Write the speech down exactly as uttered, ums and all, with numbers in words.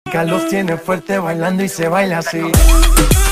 Los tiene fuerte bailando y se baila así.